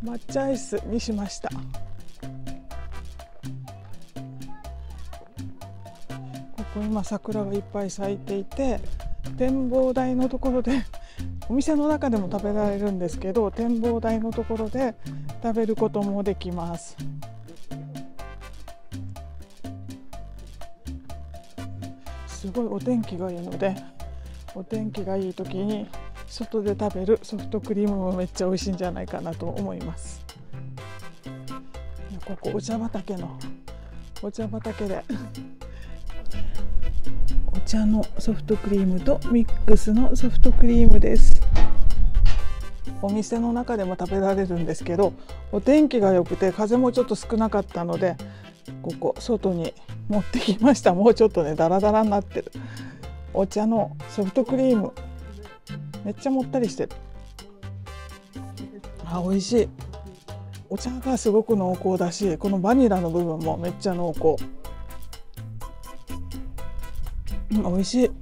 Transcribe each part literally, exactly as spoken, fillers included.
抹茶アイスにしました。ここ今桜がいっぱい咲いていて、展望台のところでお店の中でも食べられるんですけど、展望台のところで食べることもできます。すごいお天気がいいので、お天気がいい時に外で食べるソフトクリームもめっちゃ美味しいんじゃないかなと思います。ここお茶畑のお茶畑でお茶のソフトクリームとミックスのソフトクリームです。お店の中でも食べられるんですけど、お天気が良くて風もちょっと少なかったので、ここ外に持ってきました。もうちょっとねダラダラになってるお茶のソフトクリーム、めっちゃもったりしてる。あ、美味しい。お茶がすごく濃厚だし、このバニラの部分もめっちゃ濃厚。うん、美味しい。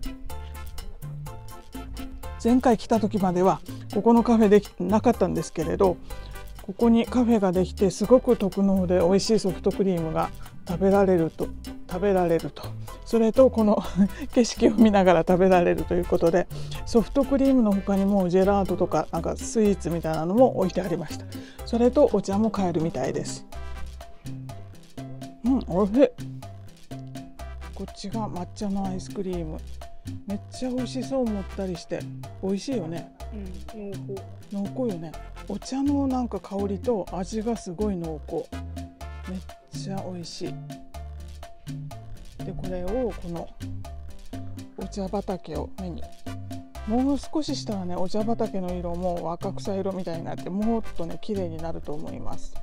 前回来た時まではここのカフェできなかったんですけれど、ここにカフェができてすごく特濃で美味しいソフトクリームが食べられると食べられるとそれとこの景色を見ながら食べられるということで、ソフトクリームの他にもジェラートとかなんかスイーツみたいなのも置いてありました。それとお茶も買えるみたいです。うん、おいしい。こっちが抹茶のアイスクリーム、めっちゃ美味しそう、もったりして美味しいよね。うん、濃厚。濃厚よね。お茶のなんか香りと味がすごい濃厚。めっちゃ美味しい。でこれをこのお茶畑を目に、もう少ししたらねお茶畑の色も若草色みたいになって、もっとね綺麗になると思います。